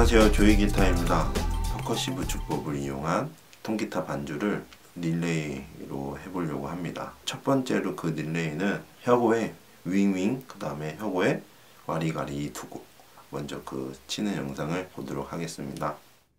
안녕하세요, 조이기타입니다. 퍼커시브 주법을 이용한 통기타 반주를 릴레이로 해보려고 합니다. 첫 번째로 그 릴레이는 혁오의 윙윙, 그 다음에 혁오의 와리가리 이 두 곡 먼저 그 치는 영상을 보도록 하겠습니다.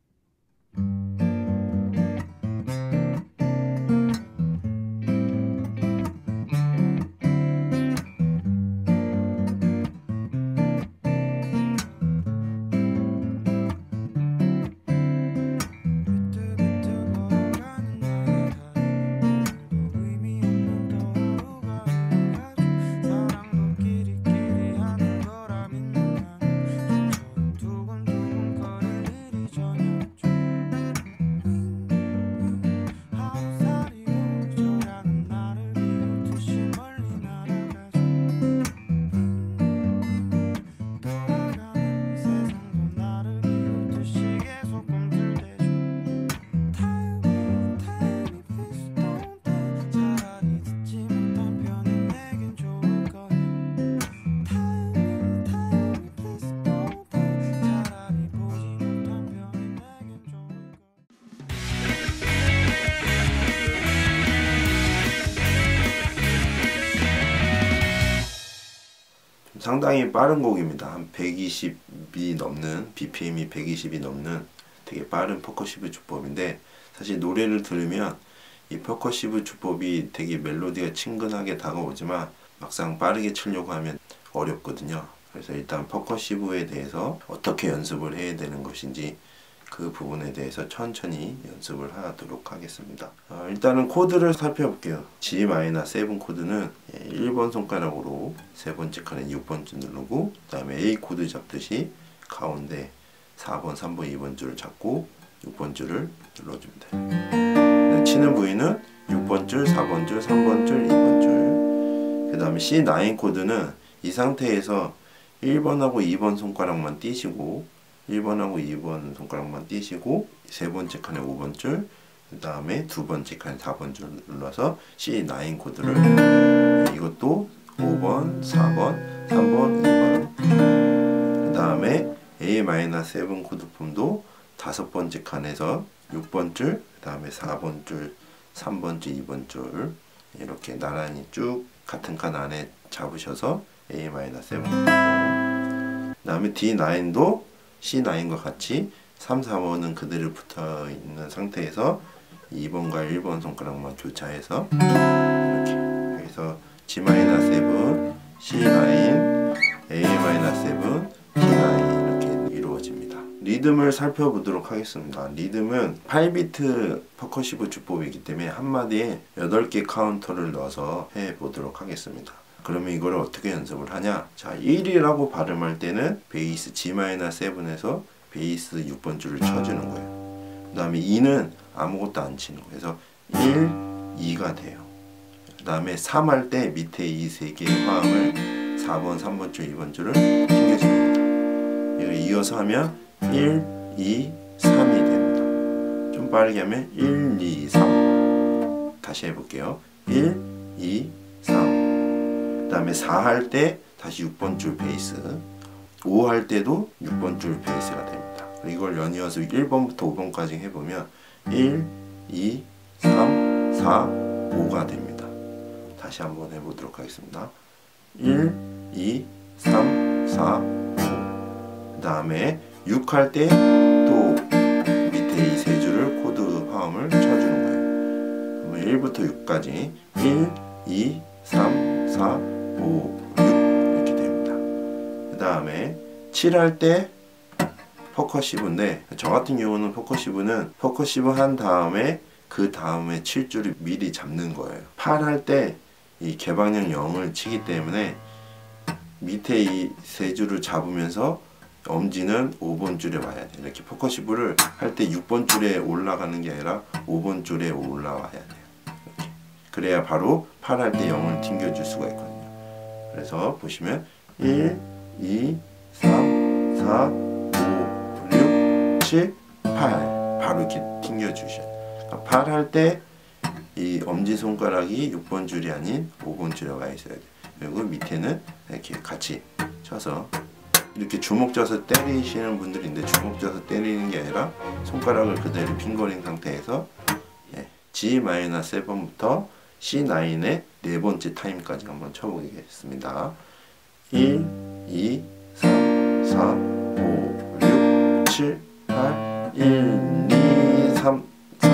상당히 빠른 곡입니다. 한 120이 넘는, BPM이 120이 넘는 되게 빠른 퍼커시브 주법인데, 사실 노래를 들으면 이 퍼커시브 주법이 되게 멜로디가 친근하게 다가오지만 막상 빠르게 치려고 하면 어렵거든요. 그래서 일단 퍼커시브에 대해서 어떻게 연습을 해야 되는 것인지 그 부분에 대해서 천천히 연습을 하도록 하겠습니다. 일단은 코드를 살펴볼게요. G-7 코드는 1번 손가락으로 세 번째 칸에 6번 줄 누르고, 그 다음에 A 코드 잡듯이 가운데 4번, 3번, 2번 줄을 잡고 6번 줄을 눌러줍니다. 치는 부위는 6번 줄, 4번 줄, 3번 줄, 2번 줄. 그 다음에 C9 코드는 이 상태에서 1번하고 2번 손가락만 띄시고, 1번하고 2번 손가락만 띄시고 세 번째 칸에 5번 줄, 그 다음에 두 번째 칸에 4번 줄 눌러서 C9 코드를, 이것도 5번, 4번, 3번, 2번, 그 다음에 A-7 코드폼도 다섯 번째 칸에서 6번 줄, 그 다음에 4번 줄, 3번 줄, 2번 줄 이렇게 나란히 쭉 같은 칸 안에 잡으셔서 A-7 코드폼, 그 다음에 D9도 C9과 같이 3, 4번은 그대로 붙어 있는 상태에서 2번과 1번 손가락만 교차해서 이렇게 여기서 G-7, C9, A-7, D9 이렇게 이루어집니다. 리듬을 살펴보도록 하겠습니다. 리듬은 8비트 퍼커시브 주법이기 때문에 한마디에 8개 카운터를 넣어서 해보도록 하겠습니다. 그러면 이걸 어떻게 연습을 하냐? 자, 1이라고 발음할 때는 베이스 G-7에서 베이스 6번 줄을 쳐주는 거예요. 그 다음에 2는 아무것도 안 치는 거예요. 그래서 1, 2가 돼요. 그 다음에 3 할 때 밑에 이 세 개의 화음을 4번, 3번 줄, 2번 줄을 튕겨줍니다. 이걸 이어서 하면 1, 2, 3이 됩니다. 좀 빠르게 하면 1, 2, 3. 다시 해볼게요. 1, 2, 3. 그 다음에 4 할 때 다시 6번 줄 베이스, 5 할 때도 6번 줄 베이스가 됩니다. 이걸 연이어서 1번부터 5번까지 해보면 1, 2, 3, 4, 5가 됩니다. 다시 한번 해보도록 하겠습니다. 1, 2, 3, 4, 5. 그 다음에 6 할 때 또 밑에 이 세 줄을 코드 화음을 쳐주는 거예요. 그러면 1부터 6까지 1, 2, 3, 4, 5, 6 이렇게 됩니다. 그 다음에 7 할 때 퍼커시브인데, 저 같은 경우는 퍼커시브 한 다음에 그 다음에 7줄을 미리 잡는 거예요. 8 할 때 이 개방형 0을 치기 때문에 밑에 이 세 줄을 잡으면서 엄지는 5번 줄에 와야 돼요. 이렇게 퍼커시브를 할 때 6번 줄에 올라가는 게 아니라 5번 줄에 올라와야 돼요. 이렇게. 그래야 바로 8 할 때 0을 튕겨줄 수가 있거든요. 그래서 보시면 1, 2, 3, 4, 5, 6, 7, 8 바로 이렇게 튕겨주셔요. 8 할 때 이 엄지손가락이 6번 줄이 아닌 5번 줄에 와 있어야 돼요. 그리고 밑에는 이렇게 같이 쳐서 이렇게 주먹 져서 때리시는 분들인데, 주먹 져서 때리는 게 아니라 손가락을 그대로 핑거링 상태에서 G-7부터 C9의 네 번째 타임까지 한번 쳐보겠습니다. 1, 2, 3, 4, 5, 6, 7, 8, 1, 2, 3, 4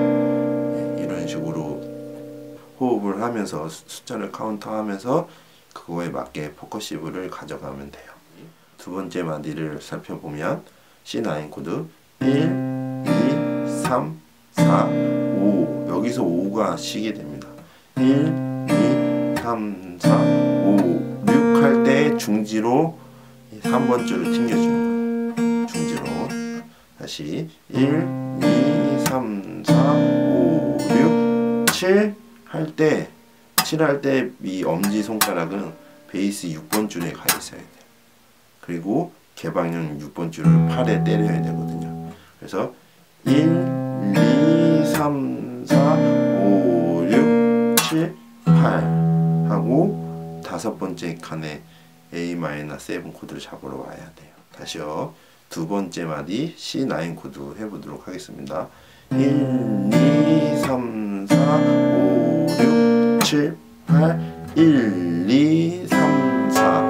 이런 식으로 호흡을 하면서 숫자를 카운터하면서 그거에 맞게 포커시브를 가져가면 돼요. 두 번째 마디를 살펴보면 C9 코드 1, 2, 3, 4, 5 여기서 5가 쉬게 됩니다. 1, 2, 3, 4, 5, 6 할 때 중지로 3번 줄을 튕겨주는 거예요. 중지로. 다시 1, 2, 3, 4, 5, 6, 7 할 때 7 할 때 이 엄지손가락은 베이스 6번 줄에 가 있어야 돼요. 그리고 개방형 6번 줄을 팔에 때려야 되거든요. 그래서 1, 2, 3, 4, 5, 6, 7, 8 하고 다섯 번째 칸에 A-7 코드를 잡으러 와야 돼요. 다시요. 두 번째 마디 C9 코드 해보도록 하겠습니다. 1, 2, 3, 4, 5, 6, 7, 8 1, 2, 3, 4,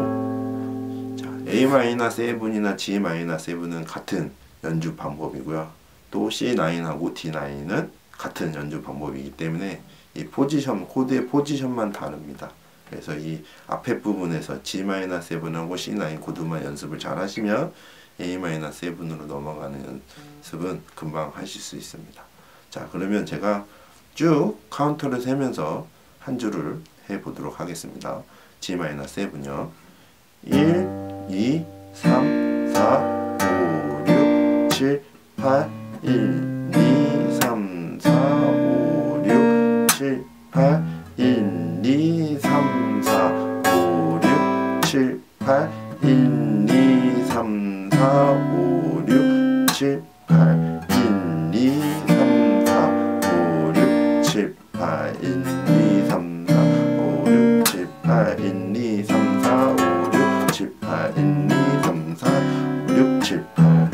5 자, A-7이나 G-7은 같은 연주 방법이고요. 또 C9하고 D9은 같은 연주 방법이기 때문에 이 포지션, 코드의 포지션만 다릅니다. 그래서 이 앞에 부분에서 G-7하고 C9 코드만 연습을 잘 하시면 A-7으로 넘어가는 연습은 금방 하실 수 있습니다. 자, 그러면 제가 쭉 카운터를 세면서 한 줄을 해보도록 하겠습니다. G-7요. 1, 2, 3, 4, 5, 6, 7, 8 1, 2, 3, 4, 5, 6, 7, 8 1, 2, 3, 4, 5, 6, 7, 8 1, 2, 3, 4, 5, 6, 7, 8 1, 2, 3, 4, 5, 6, 7, 8 1, 2, 3, 4, 5, 6, 7, 8 1, 2, 3, 4, 5, 6, 7, 8 1, 2, 3, 4, 5, 6, 7, 8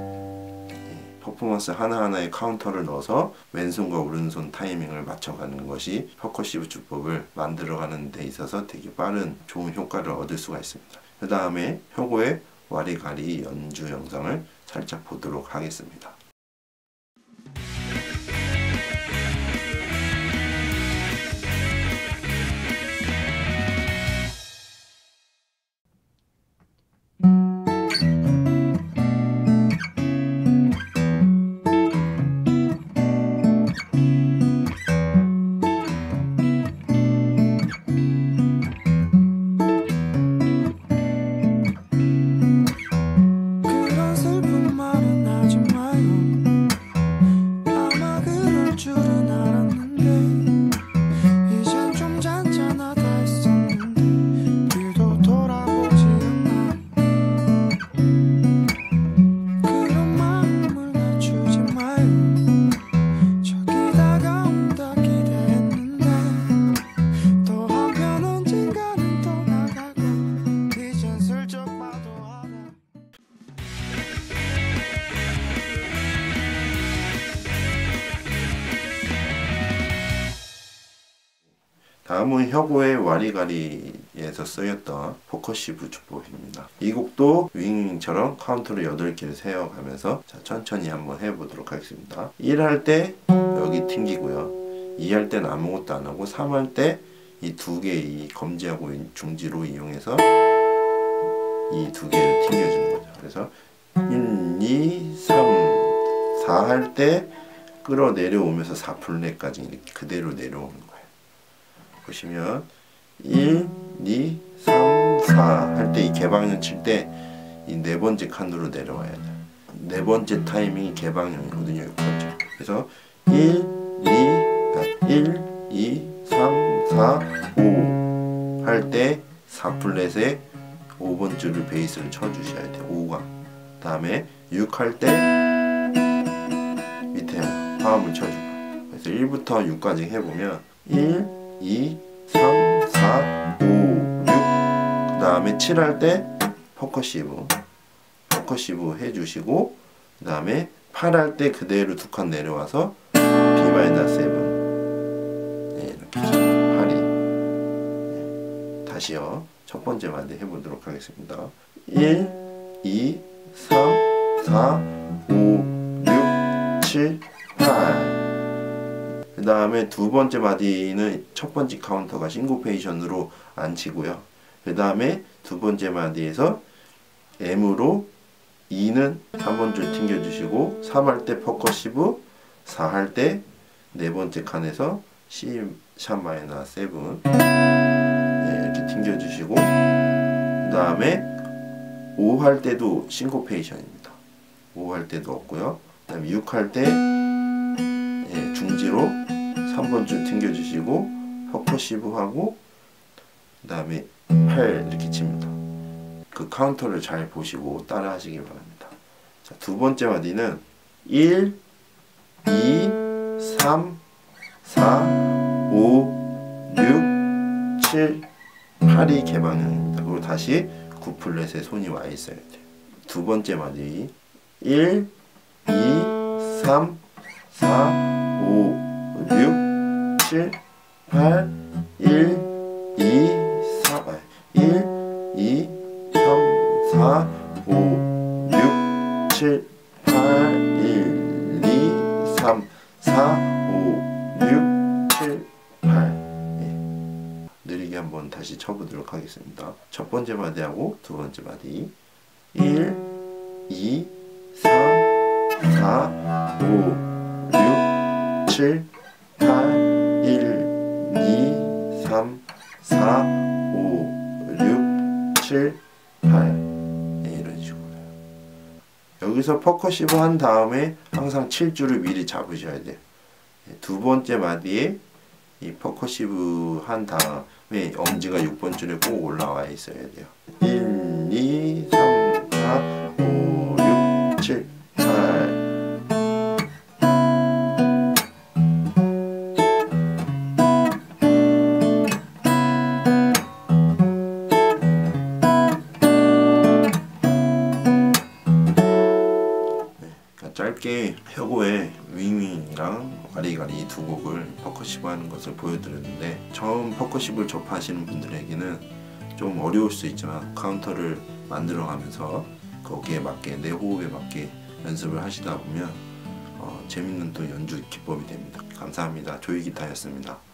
퍼포먼스 하나하나에 카운터를 넣어서 왼손과 오른손 타이밍을 맞춰가는 것이 퍼커시브 주법을 만들어가는 데 있어서 되게 빠른 좋은 효과를 얻을 수가 있습니다. 그 다음에 혁오의 와리가리 연주 영상을 살짝 보도록 하겠습니다. 다음은 혁오의 와리가리에서 쓰였던 포커시브 주법입니다. 이 곡도 윙윙처럼 카운트를 8개를 세어가면서 천천히 한번 해보도록 하겠습니다. 1 할 때 여기 튕기고요. 2 할 때는 아무것도 안 하고 3 할 때 이 두 개 이 검지하고 중지로 이용해서 이 두 개를 튕겨주는 거죠. 그래서 1, 2, 3, 4 할 때 끌어 내려오면서 4플랫까지 그대로 내려오는 거예요. 보시면 1, 2, 3, 4 할 때 이 개방형 칠 때 이 네 번째 칸으로 내려와야 돼요. 네 번째 타이밍이 개방형이거든요. 6번째. 그래서 1, 2, 3, 4, 5 할 때 4플랫에 5번 줄을 베이스를 쳐주셔야 돼요. 5가. 다음에 6 할 때 밑에 화음을 쳐주고. 그래서 1부터 6까지 해보면 1, 2, 3, 4, 5, 6 그 다음에 7 할 때 퍼커시브 해주시고, 그 다음에 8 할 때 그대로 2칸 내려와서 B-7 이렇게 8이 다시요. 첫 번째 마디 해보도록 하겠습니다. 1, 2, 3, 4, 5, 6, 7, 8. 그 다음에 두 번째 마디는 첫 번째 카운터가 싱고페이션으로 안 치고요. 그 다음에 두 번째 마디에서 M으로 2는 3번 줄 튕겨주시고, 3 할 때 퍼커시브, 4 할 때 네 번째 칸에서 C#-7 이렇게 튕겨주시고, 그 다음에 5 할 때도 싱코페이션입니다. 5 할 때도 없고요. 그 다음에 6 할 때 중지로 3번 줄 튕겨주시고 퍼커시브 하고, 그 다음에 8 이렇게 칩니다. 그 카운터를 잘 보시고 따라 하시기 바랍니다. 자, 두 번째 마디는 1, 2, 3, 4, 5, 6, 7, 8이 개방형입니다. 그리고 다시 9플랫에 손이 와 있어야 돼요. 두 번째 마디 1, 2, 3, 4, 5, 6, 7, 8, 1, 2, 3, 1, 2, 3, 4, 5, 6, 7, 8, 1, 2, 3, 4, 5, 6, 7, 8. 느리게 한번 다시 쳐보도록 하겠습니다. 첫 번째 마디하고 두 번째 마디 1, 2, 3, 4, 5, 6, 7, 8, 1, 2, 3, 4, 5, 6, 7, 8. 이런 식으로요. 여기서 퍼커시브 한 다음에 항상 7줄을 미리 잡으셔야 돼요. 두 번째 마디에 이 퍼커시브 한 다음에 엄지가 6번 줄에 꼭 올라와 있어야 돼요. 1, 2, 3, 4, 5, 6, 7, 8. 짧게 혁오의 윙윙이랑 와리가리 두 곡을 퍼커시브 하는 것을 보여드렸는데, 처음 퍼커시브를 접하시는 분들에게는 좀 어려울 수 있지만 카운터를 만들어가면서 거기에 맞게, 내 호흡에 맞게 연습을 하시다 보면 재밌는 또 연주 기법이 됩니다. 감사합니다. 조이기타였습니다.